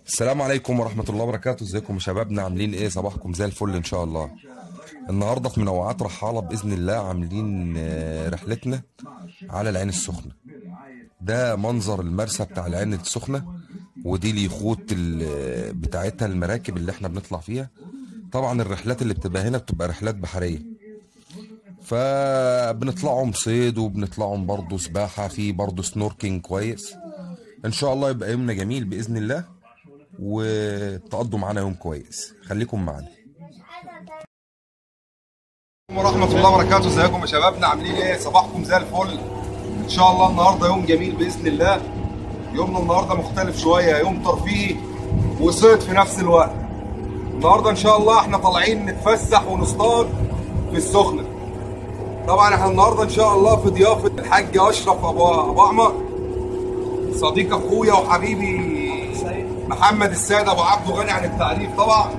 السلام عليكم ورحمة الله وبركاته. ازيكم يا شبابنا؟ عاملين ايه؟ صباحكم زي الفل ان شاء الله. النهاردة في منوعات رحالة بإذن الله عاملين رحلتنا على العين السخنة. ده منظر المرسى بتاع العين السخنة، ودي اليخوت بتاعتها، المراكب اللي احنا بنطلع فيها. طبعا الرحلات اللي بتبقى هنا بتبقى رحلات بحرية، فبنطلعهم صيد وبنطلعهم برضه سباحة، في برضه سنوركينج كويس. ان شاء الله يبقى يومنا جميل بإذن الله وتقضوا معانا يوم كويس. خليكم معانا. ورحمة الله وبركاته. ازيكم يا شبابنا؟ عاملين ايه؟ صباحكم زي الفل ان شاء الله. النهارده يوم جميل باذن الله. يومنا النهارده مختلف شويه، يوم ترفيهي وصيد في نفس الوقت. النهارده ان شاء الله احنا طالعين نتفسح ونصطاد في السخنه. طبعا احنا النهارده ان شاء الله في ضيافه الحاج اشرف ابو عمر، صديق اخويا وحبيبي محمد السيد ابو عبده، غني عن التعريف طبعا.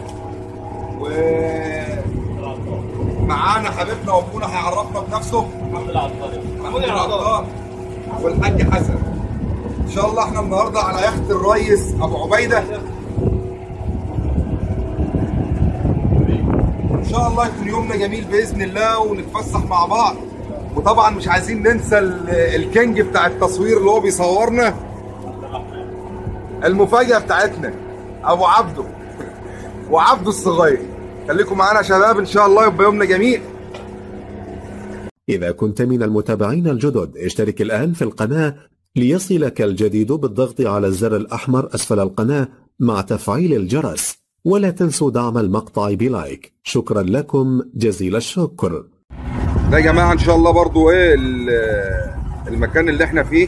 ومعانا حبيبنا وابونا هيعرفنا بنفسه، محمود العطار والحاج حسن. ان شاء الله احنا النهارده على يخت الريس ابو عبيده. ان شاء الله يكون يومنا جميل باذن الله ونتفسح مع بعض. وطبعا مش عايزين ننسى الكينج بتاع التصوير اللي هو بيصورنا، المفاجأة بتاعتنا ابو عبده وعبده الصغير. خليكم معانا يا شباب ان شاء الله يبقى يومنا جميل. إذا كنت من المتابعين الجدد اشترك الآن في القناة ليصلك الجديد بالضغط على الزر الأحمر أسفل القناة مع تفعيل الجرس، ولا تنسوا دعم المقطع بلايك. شكرا لكم جزيل الشكر. ده يا جماعة ان شاء الله برضو ايه المكان اللي احنا فيه.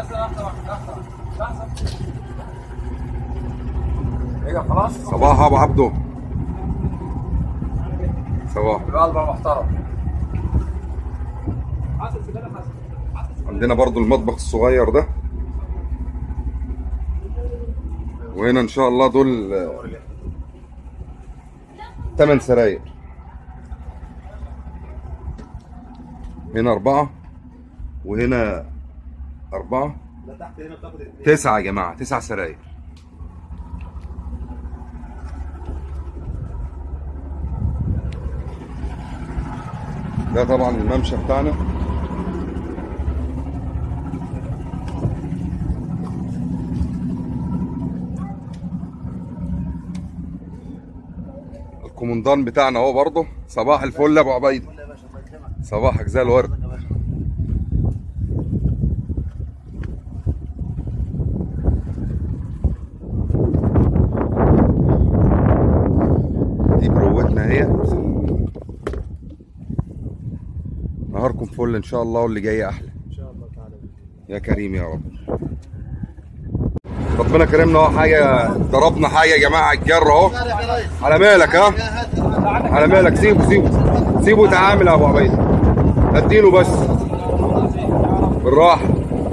صباح ابو عبده. صباح القلب المحترم. عندنا برضو المطبخ الصغير ده، وهنا ان شاء الله دول 8 سراير. هنا 4 وهنا 4، 9 يا جماعة، 9 سراير. ده طبعا الممشى بتاعنا. الكومندان بتاعنا اهو برضه. صباح الفل يا ابو عبيده. صباحك زي الورد. دي بروتنا اهي. نهاركم فل ان شاء الله، واللي جاي احلى ان شاء الله تعالى يا كريم يا رب. ربنا كرمنا اهو، حاجه ضربنا حاجه يا جماعه على الجر اهو. على مالك ها، على مالك. سيبه تعامل يا ابو عبيده، اديله بس بالراحه.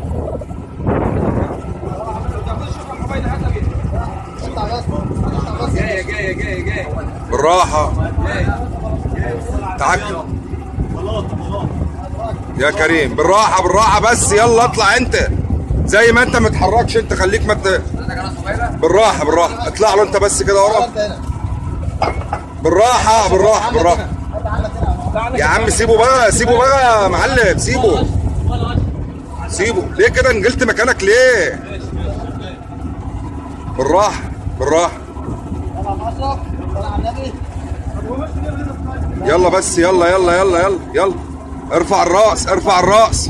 جاي بالراحه. تعال يا كريم، بالراحه بس. يلا اطلع انت زي ما انت، متحركش انت، خليك بالراحه اطلع له انت بس كده ورا. بالراحه يا عم. سيبه بقى يا معلم. سيبه ليه كده؟ نقلت مكانك ليه؟ بالراحه. يلا بس، يلا. ارفع الراس.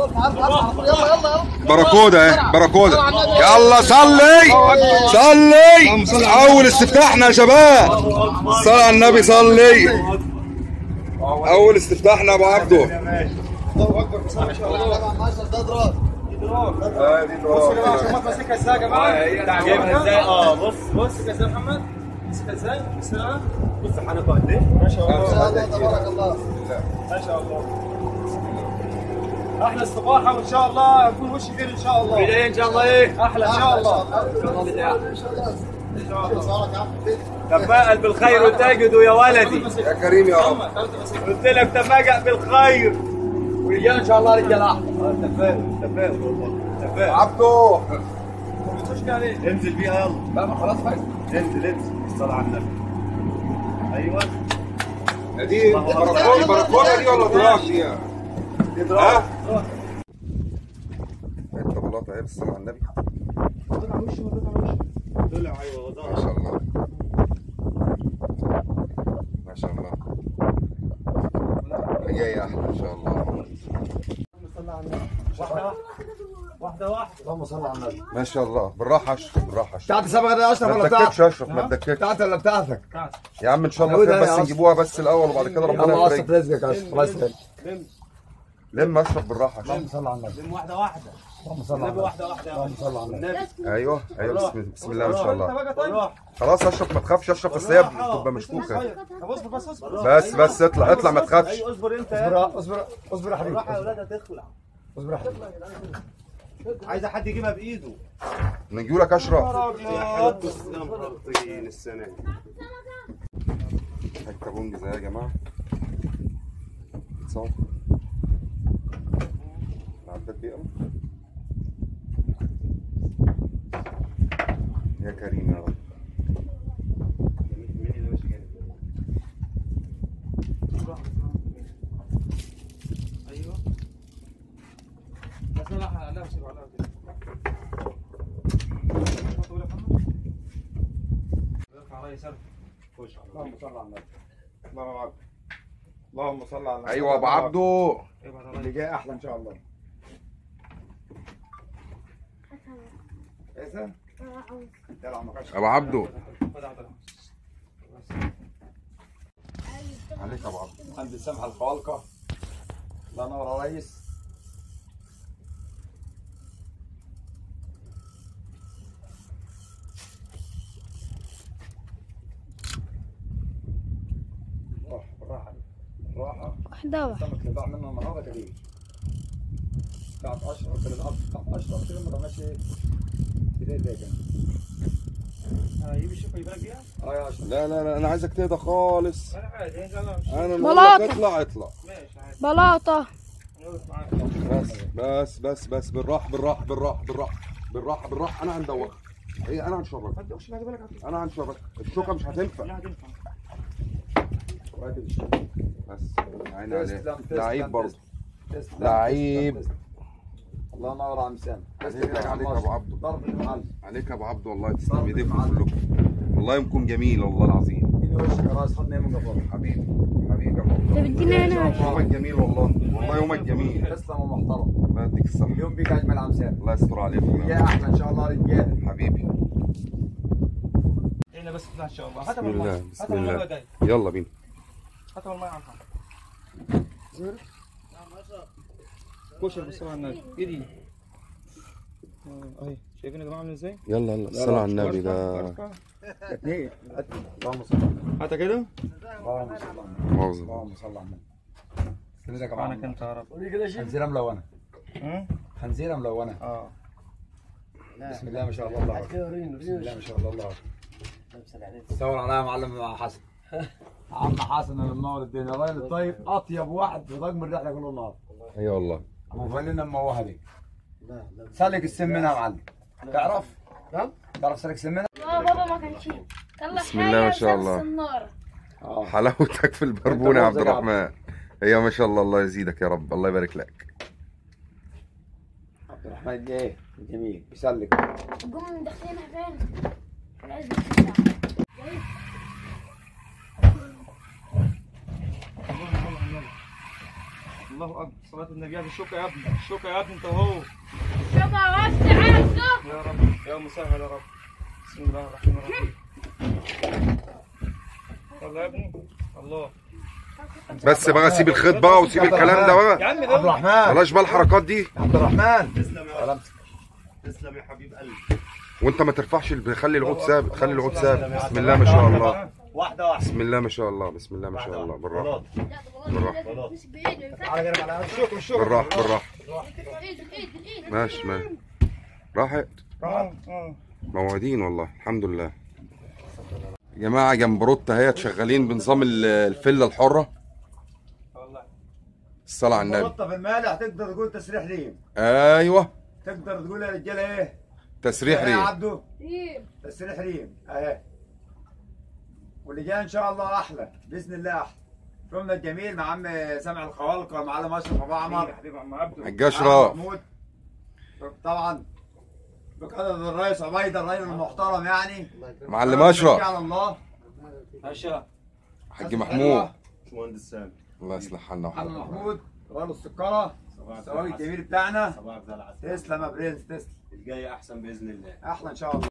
بركوده. يلا صلي. اول استفتاحنا يا شباب. صلي على النبي. صلي. اول استفتاحنا يا ابو عبده. الله اكبر. بسم الله ما شاء الله. عشان ما تمسكها ازاي يا جماعه؟ جايبها ازاي؟ بص ماسكها ازاي يا محمد؟ ماسكها ازاي؟ بسم الله. بص حنكه قد ايه؟ ما شاء الله تبارك الله. ما شاء الله. احلى الصباحه وان شاء الله نكون وش خير ان شاء الله. بدايه ان شاء الله ايه؟ احلى ان شاء الله. ان شاء الله. تفائل بالخير وتجده يا ولدي. يا كريم يا رب. قلت لك تفاجأ بالخير. ورجال ان شاء الله رجال احمر. تفائل عبده. انزل بيها يلا. لا ما خلاص بقى. انزل الصلاة على النبي. ايوه دي بركونه دي ولا دراج دي؟ دي دراج. انت بلاطه ايه بالصلاه على النبي. طلع وشه طلع ايوه ما شاء الله ما شاء الله. جاي احلى ان شاء الله. واحدة اللهم صل على النبي. ما شاء الله. بالراحه اشرف بالراحه اشرف. بتاعت سبعة ده اشرف ما ولا تدككش بتاعتك؟ اشرف ما تدككش. بتاعتك ولا بتاعتك؟ يا عم ان شاء الله خير بس نجيبوها بس الاول وبعد كده ربنا الله يفرج. يصرف رزقك يا اشرف الله يسهل. لم اشرف بالراحه اشرف. اللهم صل على النبي. لم واحدة اللهم صل على النبي. واحدة اللهم صل على النبي. ايوه بسم الله ما شاء الله. طيب. خلاص اشرف ما تخافش اشرف بس هي بتبقى مشكوكه. طب اصبر بس اطلع ما تخافش. اصبر انت اصبر يا حبيبي. بالراحة يا ولاد هتخلع. اصبر يا حبيبي. عايزة حد يجيبها بايده. نجيب لك اشرف. يا نهار طين السنة دي. الكابونج زي يا جماعه. صح. عدت بيها يا كريم يا رب. مين اللي ماشي جاي؟ ايوه بس لا سيب عليها كده. اللهم صل على النبي. اللهم صل على النبي. ايوه يا ابو عبده. اللي جاي احلى ان شاء الله. ايه ابو عبده عليك يا ابو عبده. عند السمحه الخالقه. الله ينور يا ريس. بالراحه واحدة السمك اللي ضاع منه النهارده كبير. بتاعت اشرف كده بتاعت اشرف كده ما ماشي كده كده. يجيب الشوكه يبقى بيها؟ يا اشرف. لا انا عايزك تهدى خالص. انا عادي انا بلاطة. اطلع ماشي عادي. بلاطة. بس بالراحه انا هندوخك. ايه انا هنشربك. انا هنشربك. الشوكه مش هتنفع. بس عيني عليك. لعيب برضه. لعيب. الله ينور على مسام. عليك يا ابو عبده. ضرب المعلم. عليك يا ابو عبده والله تسلم ايديكم كلكم. والله يومكم جميل والله العظيم. اديني وشك يا راس خدني من قبل. حبيبي يا ابو عبده. طب اديني انا. يومك جميل والله يومك جميل. تسلم ومحترم. الله يديك الصحه. اليوم بيك اجمل عمسان. الله يستر عليكم يا احلى ان شاء الله رجاله. حبيبي. هنا بس ان شاء الله. بسم الله بسم الله. يلا بينا. هاتوا الماء على كشر بالصلاة على النبي. ايدي اهي شايفين يا جماعه عامل ازاي؟ يلا الصلاة على النبي ده. اثنين. اللهم صل على النبي. هاتها كده. اللهم صل على النبي. مؤاخذة. اللهم صل على النبي. كده يا جماعه. انا كنت اعرف خنزيره ملونه. خنزيره ملونه. بسم الله ما شاء الله الله. بسم الله ما شاء الله الله. صور عليها معلم مع حسن. عم حسن اللي منور الدنيا الراجل الطيب اطيب واحد في طاقم الرحله كل النهار. اي والله. ابو فنانه الموهه دي. سلك السم منها يا معلم. تعرف؟ تعرف سلك السم منها؟ لا بابا ما كانش. بسم الله ما شاء الله. حلاوتك في البربونه يا عبد الرحمن. هي ما شاء الله الله يزيدك يا رب الله يبارك لك. عبد الرحمن ايه؟ جميل بيسلك. قوم داخلينها فين؟ الله اكبر صلاة النبي. هذه الشوكة يا ابني الشوكة يا ابني انت وهو. شوفها وسع يا رب يا مسهل يا رب. بسم الله الرحمن الرحيم. يلا يا ابني الله. بس بقى سيب الخيط بقى وسيب الكلام ده بقى. يا عم عبد الرحمن بلاش بقى الحركات دي. عبد الرحمن تسلم يا رب. تسلم يا حبيب قلبي. وانت ما ترفعش خلي العود ثابت خلي العود ثابت. بسم الله ما شاء الله. واحدة بسم الله ما شاء الله بسم الله ما شاء الله. بالراحه بالراحه بالراحه ماشي راحت. موعدين والله الحمد لله. يا جماعه جنب روتا اهيت شغالين بنظام الفله الحره. الصلاه على النبي. في المالح تقدر تقول تسريح ليه. ايوه تقدر تقول يا رجاله ايه؟ تسريح يا ريم. عبده ريم. تسريح ريم اهي. واللي جاي ان شاء الله احلى باذن الله احلى. فيلمنا الجميل مع عم سامع الخوالقه ومعلم اشرف ابو عمر حبيبي عم عبده. حاج اشرف. محمود طبعا بقياده الرئيس عبيده الراجل المحترم يعني. معلم اشرف. على الله. هشا. حاج محمود. باشمهندس سامي. الله يصلح حالنا محمد وحالك. محمود رجل السكره السواق الجميل بتاعنا. صباح الخير. تسلم يا برنس تسلم. الجاي احسن باذن الله. احلى ان شاء الله.